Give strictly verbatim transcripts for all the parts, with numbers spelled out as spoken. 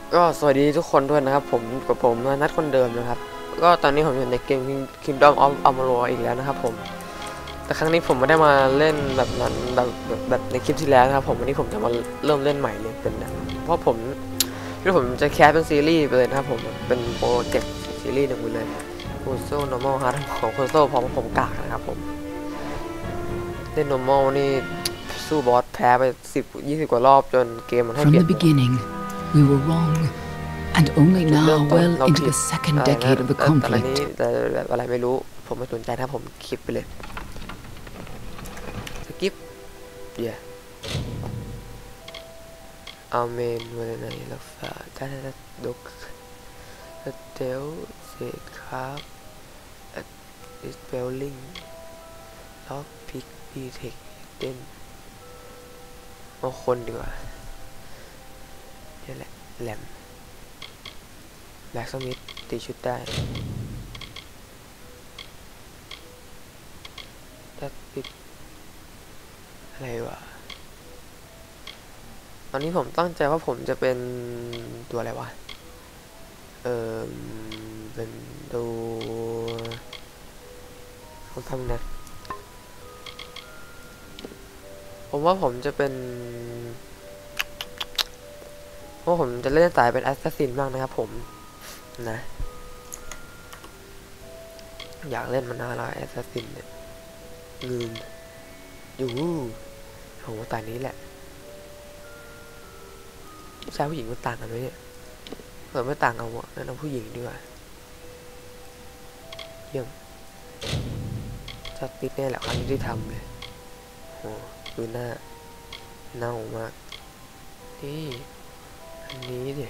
ก็สวัสดีทุกคนด้วยนะครับผมกับผมนัดคนเดิมนะครับก็ตอนนี้ผมอยู่ในเกม Kingdom of Amalur อีกแล้วนะครับผมแต่ครั้งนี้ผมไม่ได้มาเล่นแบบนั้นแบบแบบแบบในคลิปที่แล้วนะครับผมวันนี้ผมจะมาเริ่มเล่นใหม่เลยเป็นเพราะผมที่ผมจะแคสเป็นซีรีส์ไปเลยนะครับผมเป็นโปรเจกต์ซีรีส์หนึ่งไปเลยโคโซ normal hard ของโคโซเพราะผมกากนะครับผมเล่น normal นี่สู้บอสแพ้ไปสิบ ยี่สิบกว่ารอบจนเกมมันให้เปลี่ยน We were wrong, and only now, well into the second decade of the conflict. แต่อะไรไม่รู้ผมไม่สนใจถ้าผมคลิปไปเลยสกิปเดี๋ยวอาเมนวันไหนเราฝ่าถ้าถ้าดกเตลเศษครับดิสเปลลิงล็อกพิกดีเทคเด่นเอาคนดีกว่านี่แหละแหลมแบล็กสมิธตีชุดได้ตัดปิดอะไรวะตอนนี้ผมตั้งใจว่าผมจะเป็นตัวอะไรวะเออเป็นตัวผมทำนะผมว่าผมจะเป็นเพราะผมจะเล่นสายเป็นแอสซัสซินบ้างนะครับผมนะอยากเล่นมานานแล้วแอสซัสซินเนี่ยลืมอยู่ผมว่าตายนี้แหละชายผู้หญิงมันต่างกันไหมเนี่ยเกิดไม่ต่างกันวะนั่นเอาผู้หญิงดีกว่าเยี่ยมจัดติดแน่แหละครั้งนี้ที่ทำเลยโอ้ดูหน้าเน่ามากนี่อันนี้ดิ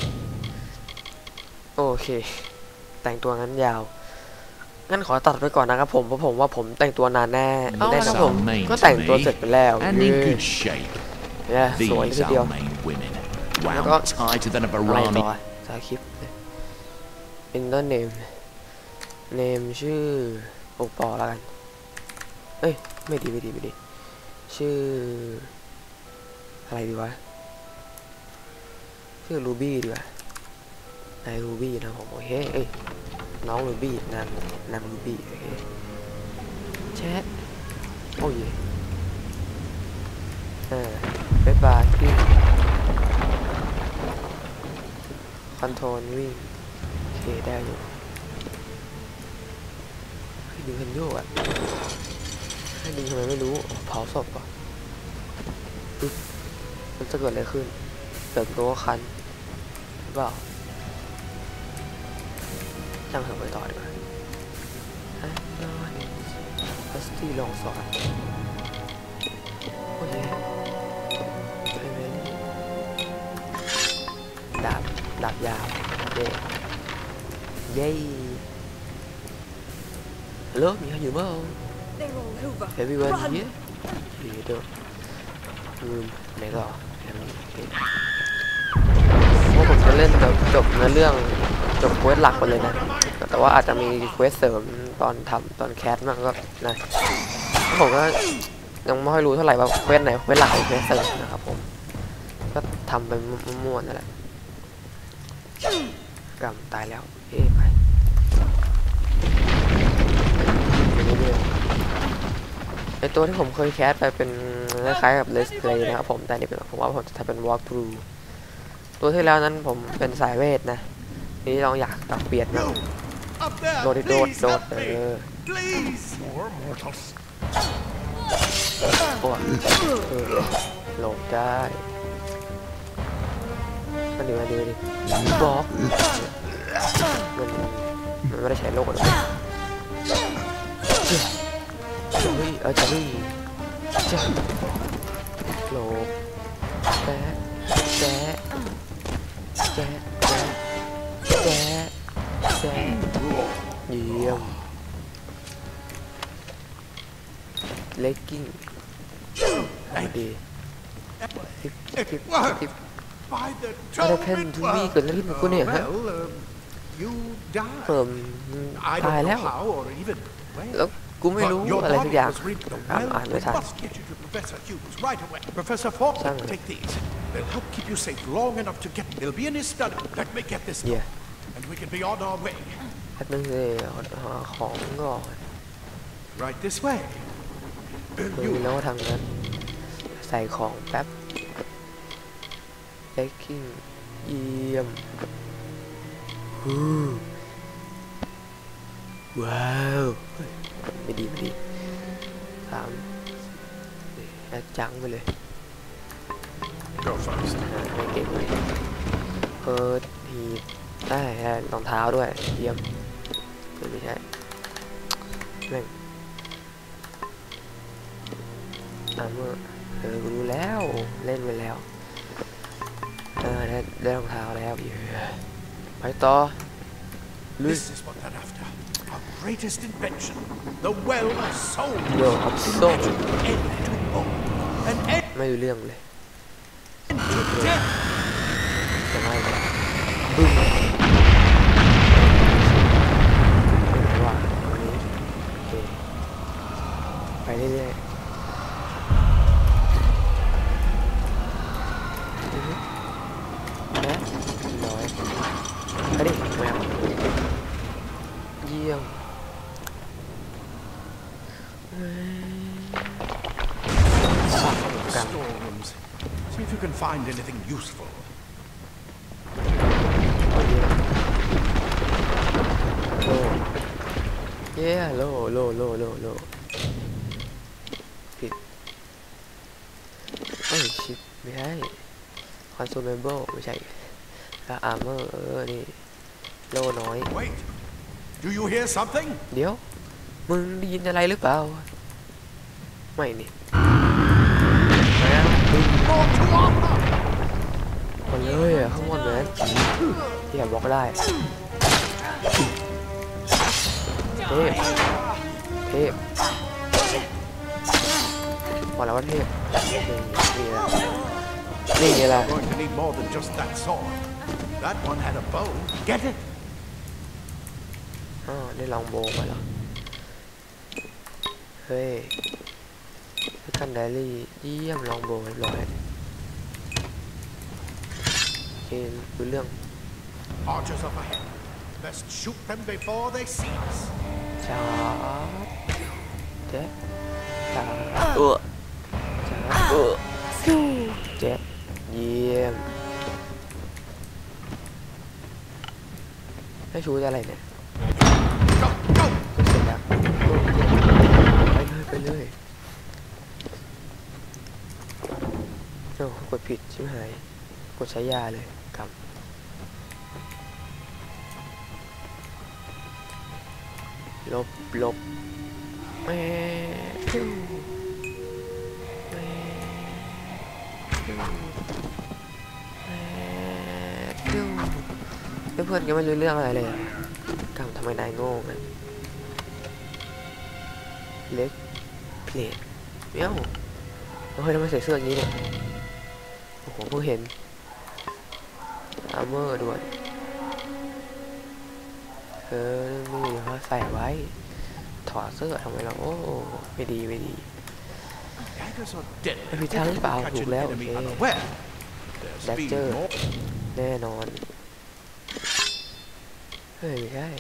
โอเคแต่งตัวงั้นยาวงั้นขอตัดไปก่อนนะครับผมเพราะผมว่าผมแต่งตัวนานแน่แน่ครับผมก็แต่งตัวเสร็จไปแล้วเนี่ยสวยทีเดียวแล้วก็อะไรต่อสาคลิปอินเตอร์เนมเนมชื่อโอปอแล้วกันเอ้ยไม่ดีไม่ดีไม่ดีชื่ออะไรดีวะชื่อรูบี้ดีกว่านายรูบี้นะผมโอเคเอ้ยน้องรูบี้นางนางรูบี้โอเคแชทโอ้ยอ่าบ๊ายบายที่คอนโทรลวิ่งโอเคได้อยู่ให้ดึงคันโยกอ่ะให้ดึงทำไมไม่รู้เผาศพก่อนปึ๊บมันจะเกิดอะไรขึ้นเติมตัวคันหรือเปล่าจังเถอะไปต่อดีกว่าพัสตี้ลองสอนโอเคไปเมนดาบดาบยาวเย้เย้ฮัลโหลมีใครอยู่มั้งเฮฟวี่วันเย้ดีเด้อลืมไหนก็ว่าผมจะเล่นจบจบในเรื่องจบเควสหลักไปเลยนะแต่ว่าอาจจะมีเควสเสริมตอนทำตอนแคสมั่งก็นะผมก็ยังไม่ค่อยรู้เท่าไหร่ว่าเควสไหนเควสหลักหรือเควสเสริมนะครับผมก็ทำไปมั่วๆนั่นแหละกำตายแล้วเอ๊ะไปไอตัวที่ผมเคยแคสไปเป็นคล้ายๆกับเลสเพลย์นะครับผมแต่นี่เป็นผมว่าผมจะทำเป็นวอล์กทรูตัวที่แล้วนั้นผมเป็นสายเวทนะนี่ลองอยากตัดเปลี่ยนนะโดดโดดโดดเออโอ้เออหลบได้มันดีมาดีดิบล็อกมันมันไม่ได้ใช้โลกหรอกจะเฮ้ยเออจะเฮ้ยจะหลบแจ๊ะแจ๊ะแจ๊ะแจ๊ะแจ๊ะเยี่ยมเลกกิ้งดีทิปทิปทิปทิปอะไรเพนทูมี่เกิดอะไรขึ้นกับกูเนี่ยฮะเพิ่มตายแล้วแล้วกูไม่รู้อะไรสักอย่างอ่านอ่านไม่ทันช่าง They'll help keep you safe long enough to get. They'll be in his study. Let me get this done, and we can be on our way. แป๊บนึงเลยหาของก่อน Right this way. ดูแล้วทางนั้นใส่ของแป๊บเบกกิ้งเยี่ยมว้าวไม่ดีไม่ดีสามแอดจังไปเลย Go first. ไม่เก่งเลยเพิร์ดฮีได้รองเท้าด้วยเยี่ยมไม่ใช่แม่งอ่าเมื่อเออรู้แล้วเล่นไปแล้วเออได้ได้รองเท้าแล้วไปต่อ This is what they're after. Our greatest invention, the well of soul. เรื่องของส้ม End to hope. An end ไม่รู้เรื่องเลย to death. จะไม่เลยบึ้มไม่ว่าวันนี้โอเคไปเรื่อยๆนะร้อยไปดิแมวเยี่ยม Storerooms. See if you can find anything useful. โลเย้โลโลโลโลโลผิดเอ้ยชิปไม่ใช่ consumable ไม่ใช่แล้ว armor เออนี่โลน้อย Wait. Do you hear something? เดี๋ยวมึงได้ยินอะไรหรือเปล่าไม่นี่มาดึง More to offer. คนเลยอ่ะข้างบนนั้นที่อยากบอกได้เทพเทพบอกแล้วว่าเทพนี่นี่แหละนี่แหละ We're going to need more than just that sword. That one had a bow. Get it? อ๋อได้ลองโบมาแล้วเฮ้ยกันไดรี่เยี่ยมลองโบเรียบร้อยเกมดูเรื่อง Archers up ahead. Best shoot them before they see us. จ้าเจ๊จ้าเออจ้าเออเจ๊เยี่ยมให้ชูจะอะไรเนี่ย Go, go. เสร็จแล้วไปเลยไปเลยโอ้กดผิดชิบหายกดใช้ยาเลยครับลบลบแม่พิ้วแม่พิ้วแม่พิ้วเพื่อนๆก็ไม่รู้เรื่องอะไรเลยอะกำทำไมนายโง่กันเล็กเพลทเมี้ยวเฮ้ยทำไมใส่เสื้ออย่างนี้เนี่ยโอ้โหเพิ่งเห็นอาร์เมอร์ด้วยเออนี่เขาใส่ไว้ถอดเสื้อทำไมเราโอ้ไม่ดีไม่ดี Daggers are dead. ไม่มีทางหรือเปล่าถูกแล้วโอเค Unaware. There's แดกเจอ been ร์ more. แน่นอนเฮ้ยไม่ใช่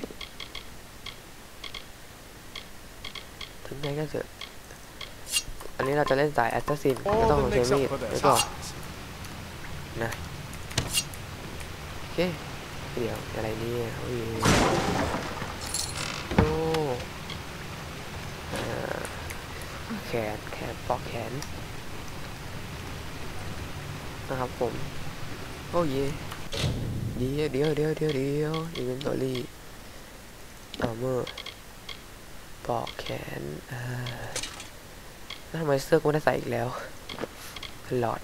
ถึงไงก็เถอะอันนี้เราจะเล่นสายแอสซัสซินก็ All ต้อง that ใช้ makes มี up ด for their แล้วก็ size. นะโอเคเดี๋ยวอะไรเนี่ยโอ้ยโอ้อ่าแขนแขนปอกแขนนะครับผมโอ้ยเดี๋ยวเดี๋ยวเดี๋ยวเดี๋ยวเดี๋ยวอินเวนทอรี่อาร์เมอร์ปอกแขนอ่าแล้วทำไมเสื้อกูไม่ได้ใส่อีกแล้วหลอด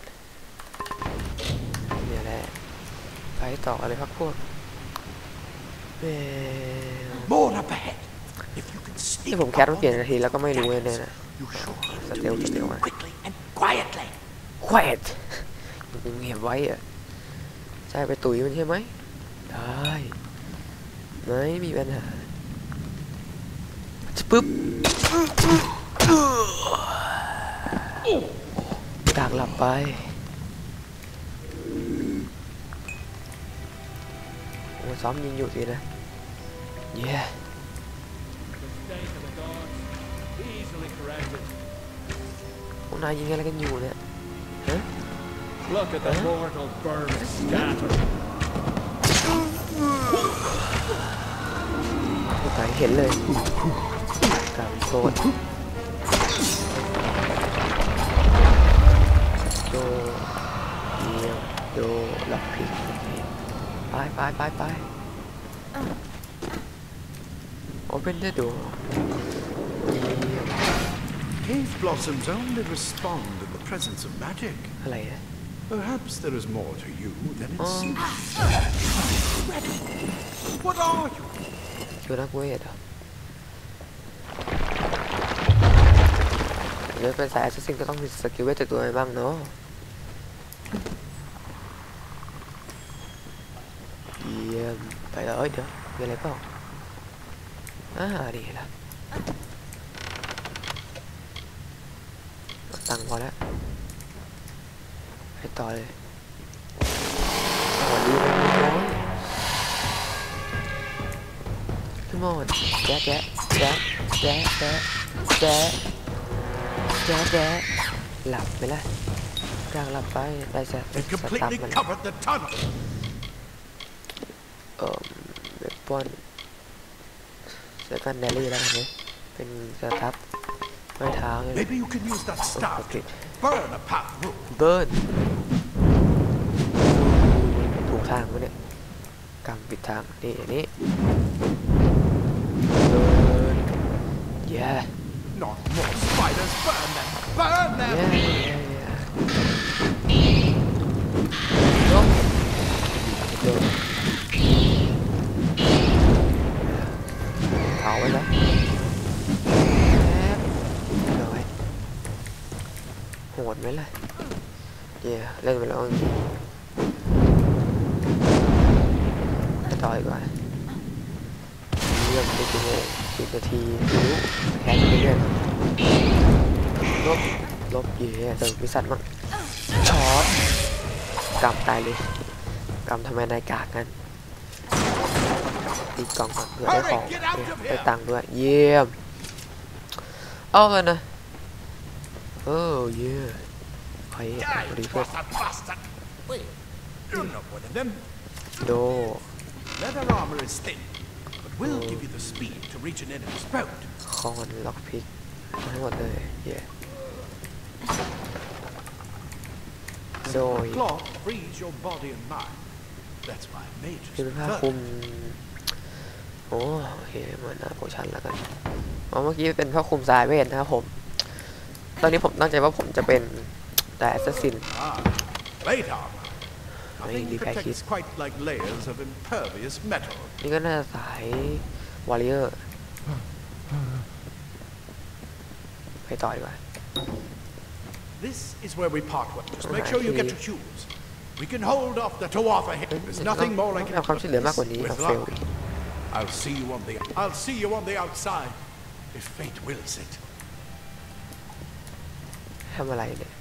เนี่ยแหละไปต่อเลยพักพวกแมว More up ahead. If you can ที่ sneak ผมแคส up มา on เปลี่ยน them นาทีแล้วก็ไม่รู้เลย daggers, เนี่ยนะ you should aim Sa to teo, sa lead teo, them ah. quickly and quietly. quiet มึงเงียบไว้อะใช่ไปตุ๋ยมันใช่ไหมได้ไม่มีปัญหาปึ๊บกากหลับไปโอ้ซ้อมยิงอยู่สินะเย้พวกนายยิงอะไรกันอยู่เนี่ยฮะ Look at the mortal burn scatter. ไม่เคยเห็นเลยการโซนโดเยี่ยมโดล็อกพิกไปไปไปไป Open the door เยี่ยม Cave blossoms only respond in the presence of magic. อะไรนะ Perhaps there is more to you than it อ๋อ seems. What are you? คือนักเวทเหรอเดี๋ยวเป็นสายแอสซิสซินก็ต้องมีสกิลเวทจากตัวไหนบ้างเนาะเยี่ยมไปเลยเดี๋ยวมีอะไรเปล่าอ่าดีละตังค์พอแล้วไปต่อเลยสวัสดีน้องทุกคนแจ๊ะแจ๊ะแจ๊ะแจ๊ะแจ๊ะแจ๊ะแจ๊ะแจ๊ะหลับไปละกลางหลับไปได้จะ It สตาร์ท completely มัน covered the tunnel. เอ่อเวปอนเซคันเดลี่แล้วนะเป็นสตาร์ทไม่เท้าเลย Maybe you can use that staff to burn a path through. เบิร์นถูกทางมั้ยเนี่ยกำปิดทางนี่อันนี้เบิร์นเย้ Not more spiders. Burn them. Burn เย้ them. เย้เย้ลงลงเผาไว้แล้วเรียบร้อยโหดไหมล่ะเย้เล่นไปแล้วจริงไปต่อดีกว่าเรื่องไปกี่โมงสิบนาทีรู้แพ้ไปเรื่อยลบลบเย่เติมวิสัทมั้งช็อตกำตายเลยกำทำไมนายกากกันตีกล่องก่อนเพื่อได้ของได้ตังค์ด้วยเยี่ยมเอาเลยนะโอ้เย่ใครดีเพื่อน bastard. Wait. You're not one of them. โด Leather armor is thin, but will give you the speed to reach an enemy's boat. คอนล็อกพิกทั้งหมดเลยเย่โดย Cloth frees your body and mind. That's why mages คือเป็นผ้า prefer คลุมโอ้โอเคเหมือนหน้าโพชั่นแล้วกันอ๋อเมื่อกี้เป็นผ้าคลุมสายเวทนะครับผมตอนนี้ผมตั้งใจว่าผมจะเป็นแต่แอสซัสซิน Ah, plate armor. Nothing Mainly protects packaged. quite like layers of impervious metal. นี่ก็น่าจะสายวอริเออร์ไปต่อดีกว่า This is where we part ways. Just make sure you get your shoes. We can hold off the Tuatha here. There's nothing more like เอาความช่วยเหลือมากกว่านี้ with เอาเฟล luck. I'll see you on the I'll see you on the outside if fate wills it. ทำอะไรเนี่ย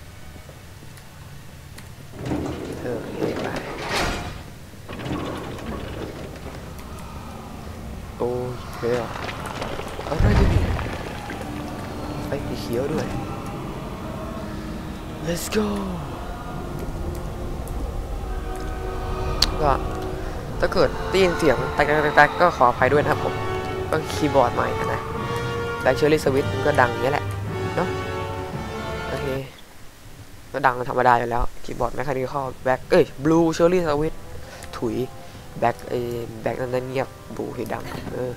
เออเฮ้ไปโอ้ยเฮ้ยอะไรเนี่ยไฟสีเขียวด้วย let's go ก็ถ้าเกิดได้ยินเสียงตักตักก็ขออภัยด้วยนะครับผมก็คีย์บอร์ดใหม่นะแบล็คเชอร์รี่สวิตก็ดังอย่างนี้แหละเนาะโอเคก็ดังธรรมดาอยู่แล้วคีย์บอร์ดแมคคานิคอลแบ็คเอ้ยบลูเชอร์รี่สวิตถุยแบ็คไอ้แบ็คนั้นเงียบบลูที่ดังเออ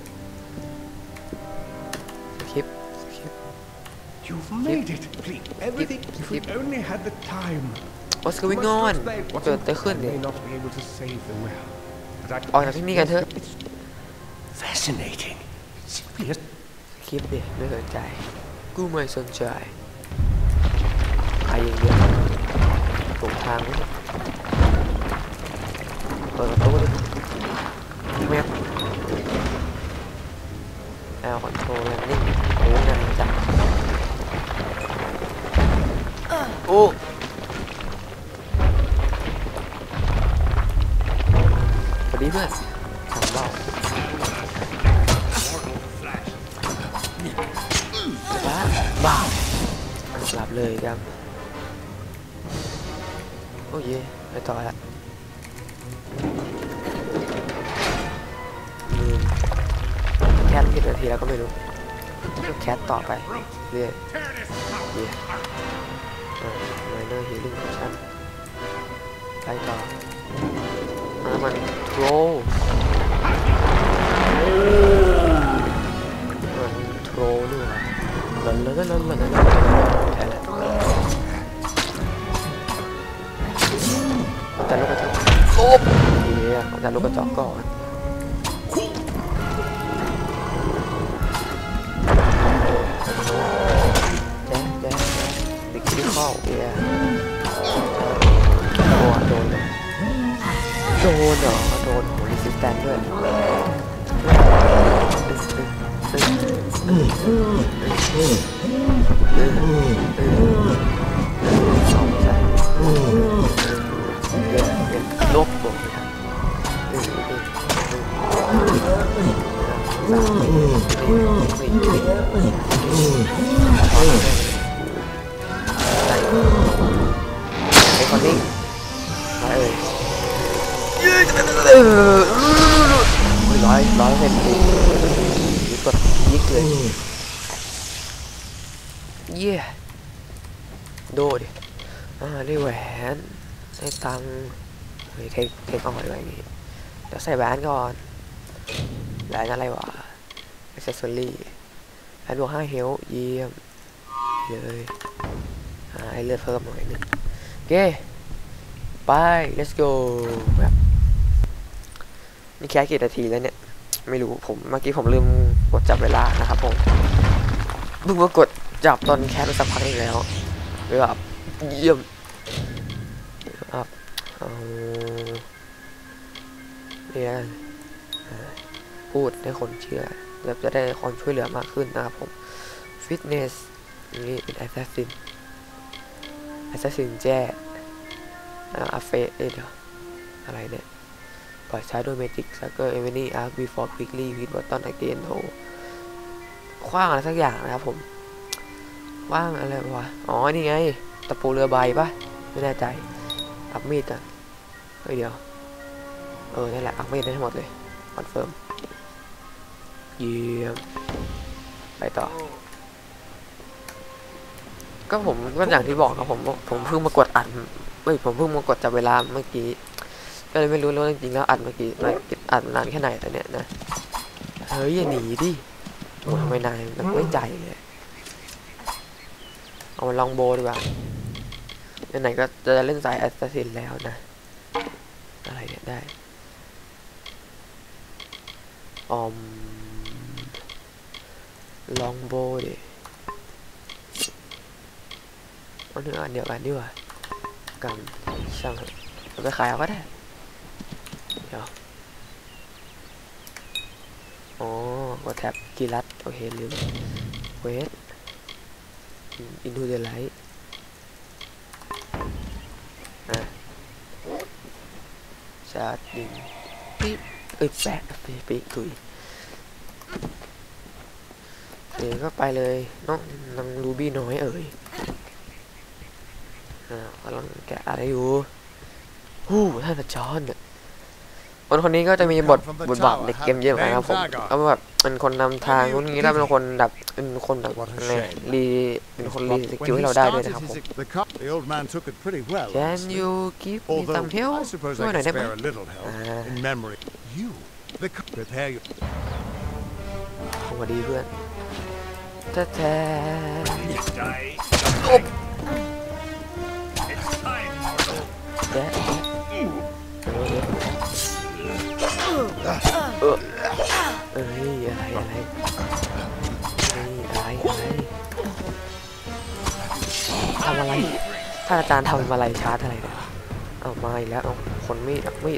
คลิป You've made it. Please, everything. If we only had the time. What's going We must on explain what's เกิดอะไรขึ้น I เนี่ย may not be able to save the well, but I ออกจากที่นี่กันเถอะ It's fascinating. Simply as คลิปดิไม่สนใจกูไม่สนใจใครอย่างเดียวถูกทางไหมเปิดประตูดิแมปแอลคอนโทรลแลนดิ้งโอ้งานจัดโอ้สวัสดีเพื่อนทำเบ้าบ้าบ้าหลับเลยครับโอ้ยไปต่อละลืมแคทกี่นาทีแล้วก็ไม่รู้แคทต่อไปเรื่อยเย่ไมเนอร์ฮีลิ่งชั่นไปต่อมามันโรมันโทรนี่หว่าลันลันลันลันลันแค่นั้นแต่ลูกกระจอกโอ๊บเย่แต่ลูกกระจอกก่อนแจ๊ะแจ๊ะดิคิดเข้าเย่โอ้โดนเลยโดนเหรอโดนโหรีสิสแตนด้วยสองใช่ลบตัวเลยครับสามสี่ไอ้คนนี้มาเอ่ยร้อยร้อยเป็นยิงกดยิงเลยเย่โดดิอ่าได้แหวนได้ตังเฮ้ยเทคเทคออกอะไรอย่างงี้เดี๋ยวใส่แหวนก่อนแหวนอะไรวะแอคเซสซอรี่แหวนบวกห้าเฮลเยี่ยมเลยอ่าให้เลือดเพิ่มหน่อยนึงโอเคไป let's go แบบนี่แค่กี่นาทีแล้วเนี่ยไม่รู้ผมเมื่อกี้ผมลืมกดจับเวลานะครับผมเพิ่งมากดจับตอนแคสไปสักพักอีกแล้วแบบเยี่ยมครับเอาเนี่ยพูดให้คนเชื่อแล้วจะได้คนช่วยเหลือมากขึ้นนะครับผมฟิตเนสนี่เป็นแอสซัสซินแอสซัสซินแจ้อาเฟเดี๋ยวอะไรเนี่ยปล่อยใช้โดยเมจิกซักเกอร์เอเวนี่อาร์บีฟอร์ควิกลี่ฮิตบอตตันไอเกนโฮคว้างอะไรสักอย่างนะครับผมคว้างอะไรวะอ๋อนี่ไงตะปูเรือใบปะไม่แน่ใจอัพมีดอ่ะเฮ้ยเดี๋ยวเออนั่นแหละอัพมีดได้ทั้งหมดเลยคอนเฟิร์มเยี่ยมไปต่อก็ผมก็อย่างที่บอกครับผมผมเพิ่งมากดอัดไม่ผมเพิ่งมากดจับเวลาเมื่อกี้ก็เลยไม่รู้ว่าจริงๆแล้วอัดเมื่อกี้อัดนานแค่ไหนแต่เนี้ยนะเฮ้ยอย่าหนีดิโอ้ทำไมนายมันไม่ใจเลยเอามาลองโบดีกว่าไหนๆก็จะเล่นสายแอสซัสซินแล้วนะอะไรเนี่ยได้ออมลองโบดิเอาเนื้ออันเดียวกันดีกว่ากันช่างเราไปขายเอาก็ได้เดี๋ยวอ๋อกดแท็บกีรัตโอเคลืมเวทอินทูเดลไลท์อ่ะชาร์จยิงปิ๊บเอ้ยแปะปิ๊บปิ๊บถุยเดี๋ยวก็ไปเลยน้องนางรูบี้น้อยเอ่ยอ่ากำลังแกะอะไรอยู่ฮู้ท่านอาจารย์คนคนนี้ก็จะมีบทบทบาทในเกมเยอะนะครับผมก็แบบเป็นคนนำทางนู้นนี้ได้เป็นคนแบบเป็นคนแบบไงรีเป็นคนรีสกิลให้เราได้ด้วยนะครับผม Can you give me some help ช่วยหน่อยได้ไหมสวัสดีเพื่อนแท้แท้แจ๊ะเออเอ้ยอะไรอะไรอะไรอะไรทำอะไรท่านอาจารย์ทำอะไรชาร์จอะไรเนี่ยเอามาอีกแล้วเอาคนมีดอักมีด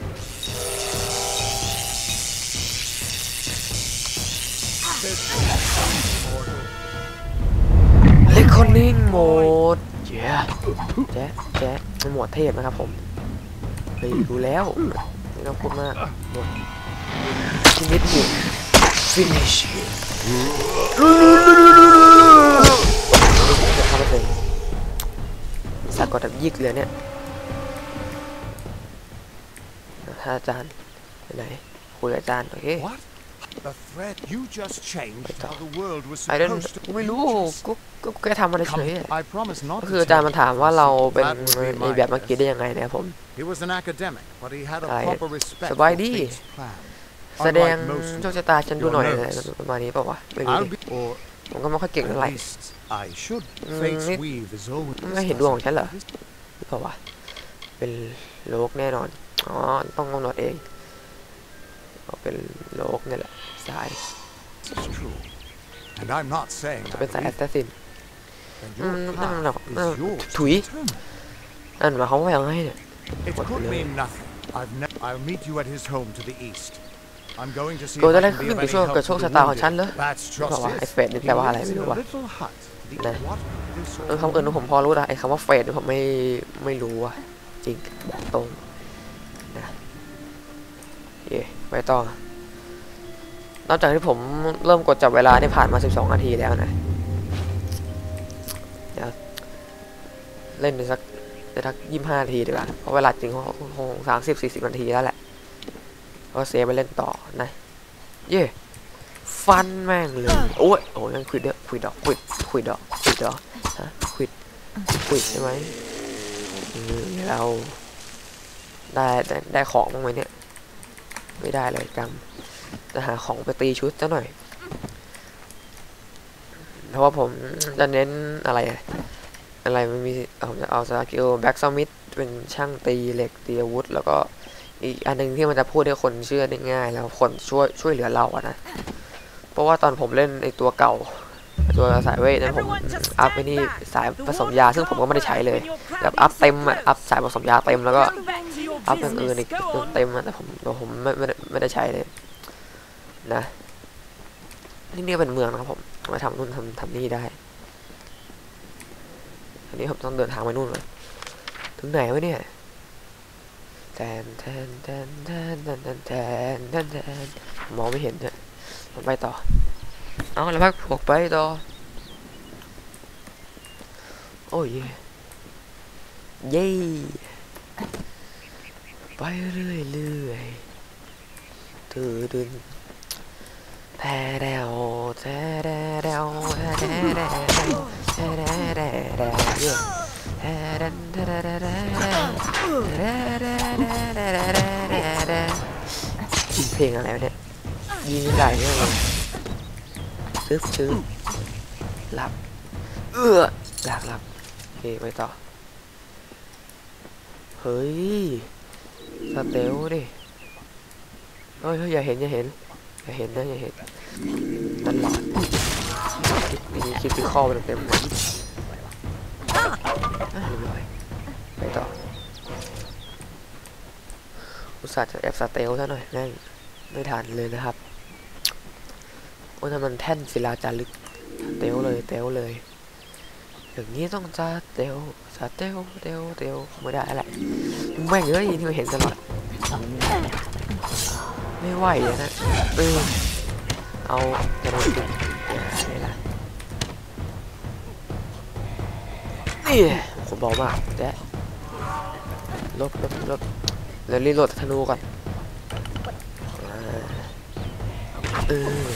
เลคอนนิ่งโหมดเย้แจ๊ะแจ๊ะเป็นโหมดเทพนะครับผมไปดูแล้วไม่ต้องพูดมากหมด finish him finish him จะทำไม่ถึงสากดแบบยิกเลยเนี่ยท่านอาจารย์ไปไหนคุยกับอาจารย์โอเค What? The thread you just changed how the world was ไอ้เรื่อง supposed to ไม่รู้ be. ก็ก็แค่ทำอะไรเฉย Come, I promise ก็ not คือ to อาจารย์ tell มาถามว่าเราเป็น That would be ใน my แบบเมื่อกี้ guess. ได้ยังไงนะครับผม He was an academic, but he had a ใช่ proper respect สบาย for ดี Fate's plan. แสดง Unlike most โชคชะตาฉันดูหน่อย You're อะไร nervous. ประมาณนี้เปล่าวะไม่รู้ I'll ดิ be, or ผมก็ไม่ค่อยเก่งเท่าไหร่ at least I should. Mm, Fate's it- weave is always. ไม่เห็นดวงของฉันเหรอหรือเปล่าวะเป็นโลกแน่นอนอ๋อต้องกำหนดเองก็เป็นโลกนี่แหละสาย It's true, and I'm not saying จะ I เป็นสายแอส believe ซัสซิน it. And อืม your นั่นมัน path นั่น is yours to ถุย determine. นั่นหมายความว่าอย่างไรเนี่ย It What could the- mean nothing. I've ne- I'll meet you at his home to the east. I'm going to see เกิด if อะไร I can ขึ้ be น of กับ any โชค help กับ to โชค the ชะตาของฉัน wounded. เหรอ That's หรือเปล่าวะ just ไอ้ it. เฟดนี่แปลว่าอะไร He ไม่ lives รู้ in a วะ little hut to the- Nah. what this เออคำอื่นผมพอรู้นะไอ้คำว่าเฟดผมไม่ไม่รู้ว่ะจริงตรงนะเย่ไปต่อนอกจากที่ผมเริ่มกดจับเวลานี่ผ่านมาสิบสองนาทีแล้วนะเดี๋ยวเล่นไปสักสักยี่สิบห้านาทีดีกว่าเพราะเวลาจริงคงสามสิบสี่สิบนาทีแล้วแหละก็เซฟไปเล่นต่อนะเย่ฟันแม่งเลยโอ้ยโอ้ยยังควิดเด้อควิดดอกควิดควิดดอกควิดดอกฮะควิดควิดใช่ไหมเราได้ได้ได้ของบ้างไหมเนี่ยไม่ได้เลยจังจะหาของไปตีชุดซะหน่อยเพราะว่าผมจะเน้นอะไรอะไรมันมีผมจะเอาสกิลแบ็กซัมมิดเป็นช่างตีเหล็กตีอาวุธแล้วก็อีกอันหนึ่งที่มันจะพูดให้คนเชื่อได้ง่ายแล้วคนช่วยช่วยเหลือเราอะนะเพราะว่าตอนผมเล่นไอตัวเก่าตัวสายเวทนั้นผมอัพไปนี่สายผสมยาซึ่งผมก็ไม่ได้ใช้เลยแบบอัพเต็มอะอัพสายผสมยาเต็มแล้วก็อัพอย่างอื่นอีกเต็มอะแต่ผมผมไม่ไม่ไม่ได้ใช้เลยนะนี่เนี่ยเป็นเมืองนะครับผมมาทำนู่นทำทำนี่ได้อันนี้ผมต้องเดินทางไปนู่นเลยถึงไหนวะเนี่ยแทนแทนแทนแทนแทนแทนแทนแทนแทนมองไม่เห็นเนี่ยผมไปต่อเอาแล้วพักพวกไปต่อโอ้ยเย้ไปเรื่อยเรื่อยถือดึงแท้แดวแท้แดวแท้แดวแท้แดวแท้แดวเย้แท้แดวแท้แดวแท้แดวแท้แดวแท้แดวแท้แดวแท้เพลงอะไรวะเนี่ยยิงไหลเนี่ยซึบซึบหลับเอื้อหลับหลับโอเคไปต่อเฮ้ยสเตลดิเฮ้ยอย่าเห็นอย่าเห็นอย่าเห็นนะอย่าเห็นตลอดมีคลิปที่ข้อมันเต็มเลยเรียบร้อยไปต่ออุตส่าห์จะแอบสเตลซะหน่อยแม่งไม่ทันเลยนะครับโอ้ยมันแท่นศิลาจารึกเตลเลยเตลเลยอย่างนี้ต้องจะเตลจะเตลเตลเตลไม่ได้อะไรแม่งเอ้ยที่เห็นตลอดไม่ไหวเลยนะเออเอาจะโดนดึงอะไรล่ะนี่ผมบอกมากแจ๊ลบลบลบแล้วรีโหลดธนูก่อนเออ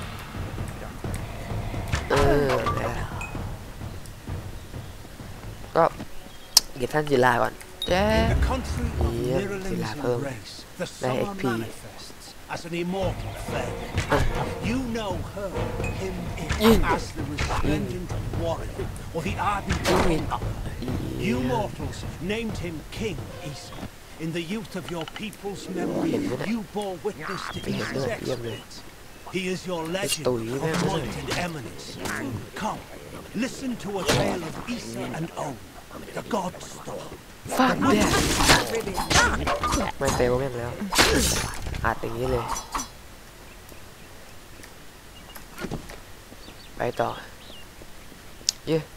เออก็เก็บท่านศิลาก่อนแจ๊เยี่ยมศิลาเพิ่มได้ เอ็ก พี as an immortal flame. You know her, him, Yin. it, as the resplendent warrior, or the ardent Yin. up. You mortals named him King Isa. In the youth of your people's memory, you bore witness to Isa's exploits. He is your legend of anointed eminence. Come, listen to a tale of Isa and On, the god storm. ฟาดแดดไม่เตลแม่งแล้วอัดอย่างนี้เลยไปต่อเย่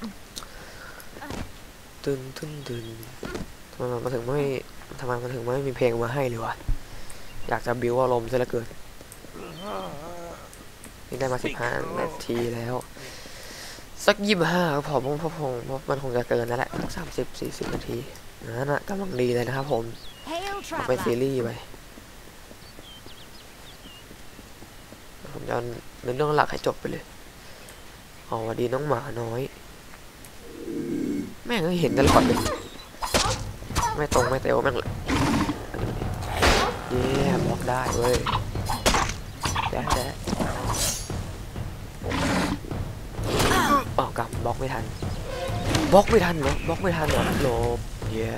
ตึนตึนตึนทำไมมันถึงไม่ทำไมมันถึงไม่มีเพลงมาให้เลยวะอยากจะบิวอารมณ์ซะเหลือเกินนี่ได้มาสิบห้านาทีแล้วสักยี่สิบห้าพอผมพอผมมันคงจะเกินนั่นแหละสักสามสิบสี่สิบนาทีนั่นน่ะกำลังดีเลยนะครับผมเป็นซีรีส์ไปผมจะเน้นเรื่องหลักให้จบไปเลยอ๋อวันดีน้องหมาน้อยแม่งเห็นตลอดเลยไม่ตรงไม่เตวแม่งเลยเย้บล็อกได้เว้ยแด๊ะแด๊ะอ๋อกำบล็อกไม่ทันบล็อกไม่ทันเหรอบล็อกไม่ทันเหรอโลบเย้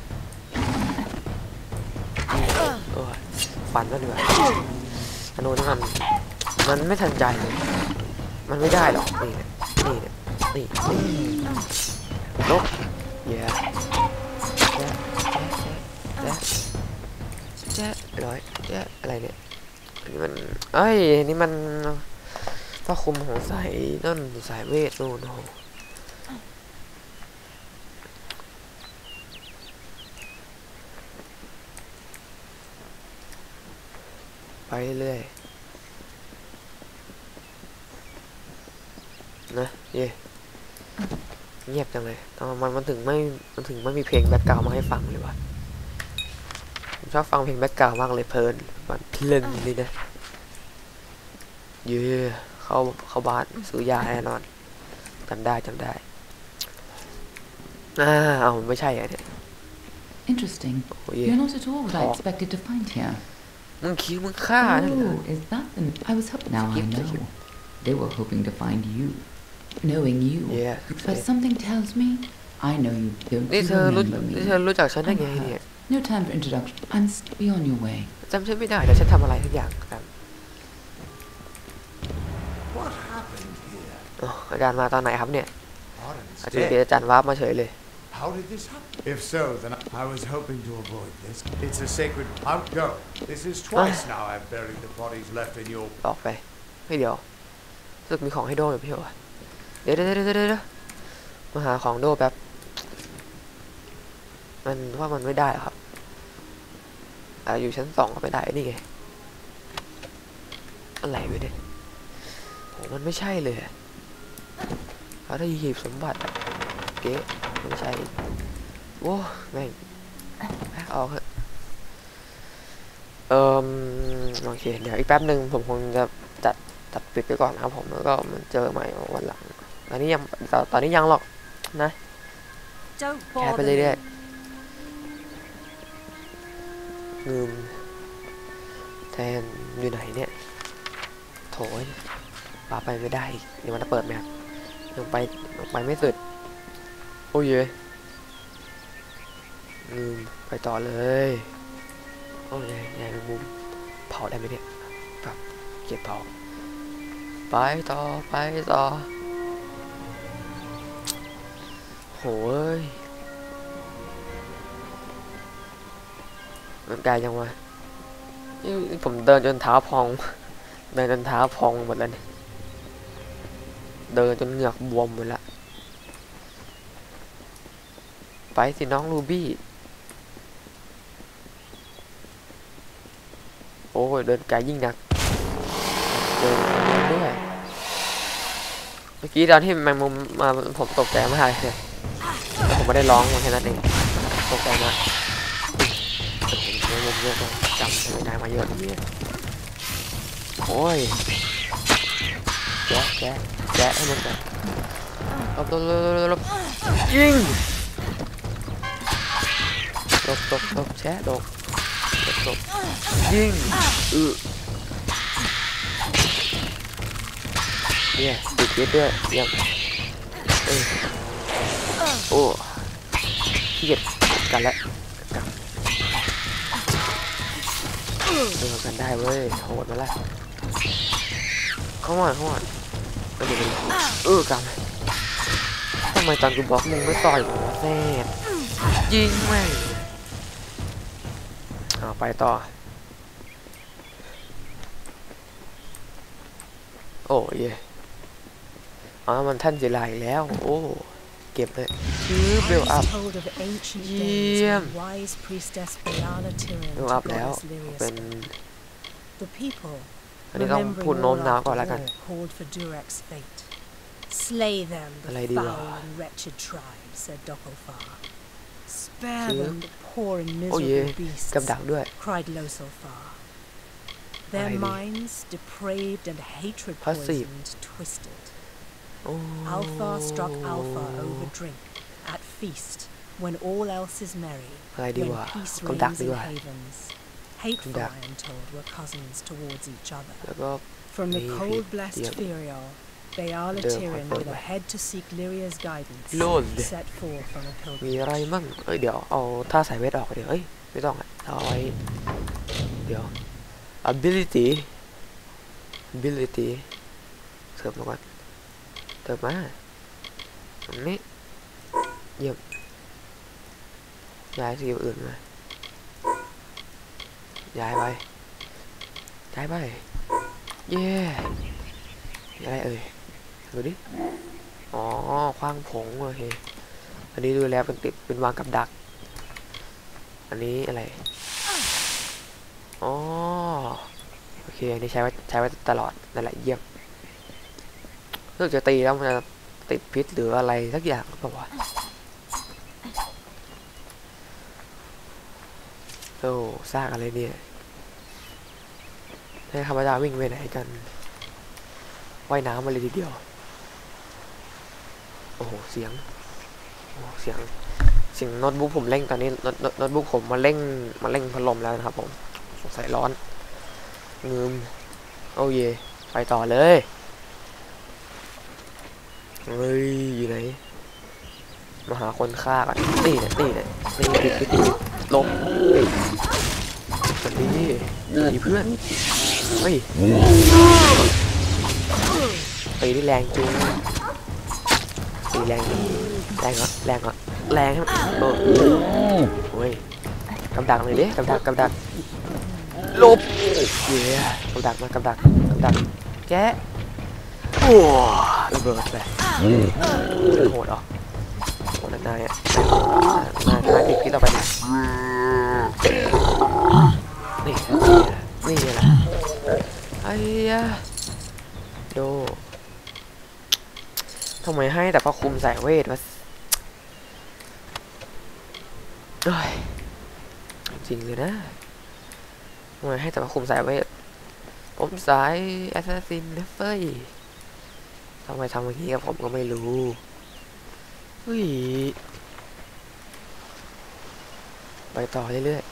เออฟันก็เหนื่อยอนุนั้นมันไม่ทันใจเลยมันไม่ได้หรอกนี่เนี่ยนี่เนี่ยนี่นี่ลบเย้แจ๊ะแจ๊ะแจ๊ะร้อยแจ๊ะอะไรเนี่ยอันนี้มันเอ้ยนี่มันผ้าคลุมของสายนั่นสายเวทโน่นโหไปเรื่อยนะเย่เงียบจังเลยทำไมมันมันถึงไม่มันถึงไม่มีเพลงแบ็คกราวด์มาให้ฟังเลยวะผมชอบฟังเพลงแบ็คกราวด์มากเลยเพลินมันเพลินนี่นะเย่เข้าเข้าบ้านซื้อยาแน่นอนจำได้จำได้อ่าเอาไม่ใช่อะเนี่ย Interesting. You're not at all what I expected to find here. มึงคิดมึงฆ่านั่นเหรอ Oh, is that the... I was hoping... Now I know. They were hoping to find you. Knowing you. Yeah. But something tells me I know you don't นี่เธอรู้ remember me. นี่เธอรู้จักฉันได้ไงเนี่ย No time for introduction. I'm be on your way. จำฉันไม่ได้แต่ฉันทำอะไรทุกอย่างครับ What happened here? อ๋ออาจารย์มาตอนไหนครับเนี่ย Warren's อาจารย์ dead. เดี๋ยวอาจารย์วาร์ปมาเฉยเลย How did this happen? If so, then I was hoping to avoid this. It's a sacred... Out go. This is twice now I've buried the bodies left in your... ออกไปไม่เดี๋ยวรู้สึกมีของให้โดอยู่พี่เหรอเดี๋ยวเดี๋ยวเดี๋ยวเดี๋ยวมาหาของโดแป๊บมันว่ามันไม่ได้ครับอ่าอยู่ชั้นสองก็ไม่ได้นี่ไงอะไรไปเนี่ยโหมันไม่ใช่เลยเขาได้หีบสมบัติเก๊ไม่ใช่โว้แม่งเอาเถอะเอ่อโอเคเดี๋ยวอีกแป๊บหนึ่งผมคงจะจัดตัดปิดไปก่อนนะครับผมแล้วก็มันเจอใหม่วันหลังตอนนี้ยังตอนนี้ยังหรอกนะแค่ไปเรื่อยๆลืมแทนอยู่ไหนเนี่ยโถยปาไปไม่ได้เดี๋ยวมันจะเปิดแมปยังไปยังไปไม่สุดโอ้ยลืมไปต่อเลยโอ้ยยายเป็นมุมเผาได้ไหมเนี่ยแบบเก็บเผาไปต่อไปต่อโหยมันไกลจังวะนี่ผมเดินจนเท้าพองเดินจนเท้าพองหมดแล้วเนี่ยเดินจนเหงือกบวมหมดละไปสิน้องรูบี้โอ้ยเดินไกลยิ่งหนักเดินเรื่อยเมื่อกี้ตอนที่แมงมุมมาผมตกใจมากเลยแต่ผมไม่ได้ร้องแค่นั้นเองตกใจมากแมงมุมเยอะมากจำทำไมนายมาเยอะอย่างนี้โอ้ยแจ๊ะแจ๊ะแจ๊ะให้มันแบบลบลบลบลบยิงลบลบลบแจ๊ะลบลบลบยิงอือเนี่ยติดเยอะด้วยยังเออโอ้ขี้เกียจกันแล้วกำเดินกันได้เว้ยโหดมาแล้วเข้ามาเข้ามาไม่เดี๋ยวเออกำทำไมตอนกูบล็อกมึงไม่ต่อยหัวแซ่บยิงแม่งเอาไปต่อโอ้ยอ๋อมันท่านศิลาอีกแล้วโอ้เก็บเลยชื่อเบลอัพเยี่ยมเบลอัพแล้วเป็นอันนี้ต้องพูดโน้มน้าวก่อนแล้วกันอะไรดีวะโอ้ยกับดักด้วยTheir minds depraved and hatred poisoned twisted. Alpha struck Alpha over drink at feast when all else is merry. When peace reigns in havens. Hateful, I am told, were cousins towards each other. From the cold blessed Ferial, Baala Tyrion with a head to seek Lyria's guidance set forth on a pilgrimage. มีอะไรมั่งเอ้ยเดี๋ยวเอาท่าสายเวทออกเดี๋ยวเอ้ยไม่ต้องเอาไว้เดี๋ยวability ability เสิร์ฟมาก่อนเติมมาตรงนี้เยี่ยมย้ายสกิลอื่นมาย้ายไปย้ายไปเย้อะไรเอ่ยดูดิอ๋อคว้างผงโอเคอันนี้ดูแล้วเป็นติดเป็นวางกับดักอันนี้อะไรอ๋อโอเคอันนี้ใช้ไว้ใช้ไว้ตลอดนั่นแหละเยี่ยมรู้สึกจะตีแล้วมันจะติดพิษหรืออะไรสักอย่างหรือเปล่าวะโอ้ซากอะไรเนี่ยให้ธรรมดาวิ่งไปไหนกันว่ายน้ำมาเลยทีเดียวโอ้โหเสียงโอ้เสียงเสียงโน้ตบุ๊กผมเร่งตอนนี้โน้ตบุ๊กผมมาเร่งมาเร่งพัดลมแล้วนะครับผมสงสัยร้อนงืมโอ้เย่ไปต่อเลยเฮ้ยอยู่ไหนมาหาคนฆ่ากันนี่เนี่ยนี่เนี่ยนี่ติดติดติดลบสวัสดีมีเพื่อนเฮ้ยตีที่แรงจริงตีแรงแรงเหรอแรงเหรอแรงใช่ไหมเออโอ้ยกำดักเลยดิกำดักกำดักลบเย้กำดักมากำดักกำดักแจ๊ะโอ้ระเบิดไปโหดอ่ะโหดนายอ่ะนายนายติดพิษเราไปดินี่นี่แหละไอ้ยะโดทำไมให้แต่พอคุมใส่เวทวะจริงเลยนะทำไมให้แต่พอคุมใส่เวทผมสายแอสซัสซินนะเฟ้ยทำไมทำอย่างนี้กับผมก็ไม่รู้เฮ้ยไปต่อเรื่อยๆ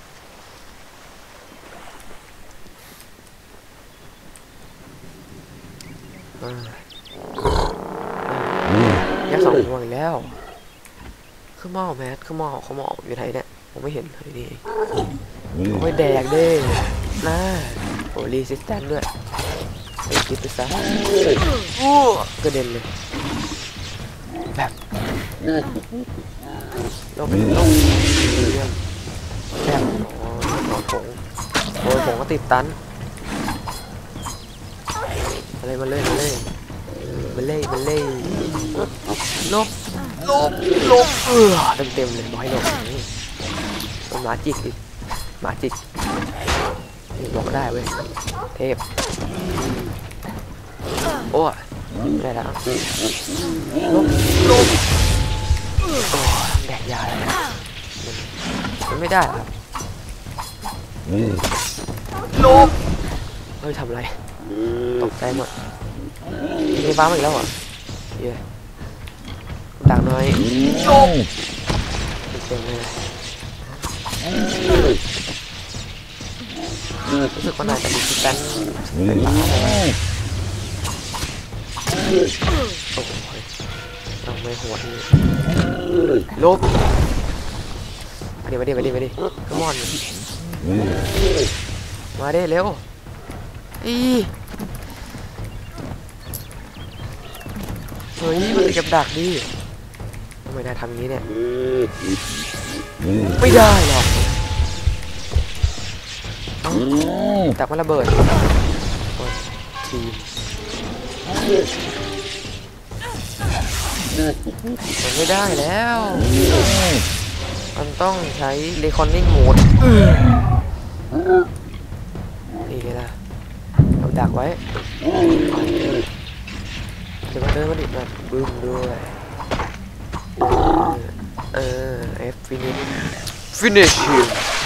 ยักษ์สองดวงอีกแล้วคือหม้อแมสคือหม้อเขาหม้ออยู่ไหนเนี่ยผมไม่เห็นเลยนี่โอ้ยแดกเด้น่าโอ้รีสิสแตนด้วยไปคิดไปซะโอ้กระเด็นเลยแบบเราเป็นโรคเรื่องแบบอ๋อหนอนผงโอ้ยผงก็ติดตันอะไรมาเลยมาเลยมาเลยมาเลยลบลบลบเออเต็มเต็มเลยบอกให้ลบหมาจิกดิหมาจิกบอกได้เว้ยเทพโอ้ได้แล้วลบลบโอ้แดกยาแล้วมันไม่ได้ครับลบเฮ้ยทำอะไรตกใจหมดมีฟ้ามาอีกแล้วเหรอเย้ดักหน่อยลบเต็มเลยรู้สึกว่านายจะมีสแตนเป็นบ้าเลยโอ้ยเราไม่หัวที่ลบมาดิมาดิมาดิมาดิขมอนมาดิเร็วอีเฮ้ยมันติดกับดักดิทำไมนายทำงี้เนี่ยไม่ได้หรอกแต่มันระเบิดทีมมันไม่ได้แล้วมันต้องใช้ reckoning mode นี่ไงล่ะเราดักไว้เดี๋ยวมาเดินมาดิมาบึ้มด้วยเออ F finish finish him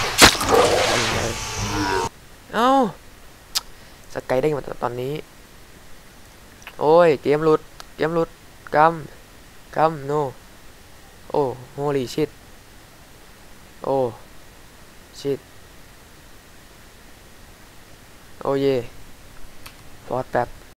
เอ้าสกายได้มาตอนนี้โอ้ยเกมหลุดเกมหลุดกำกำ no โอ้ holy shit โอ้ shit โอ้เย่ฟอดแป๊บ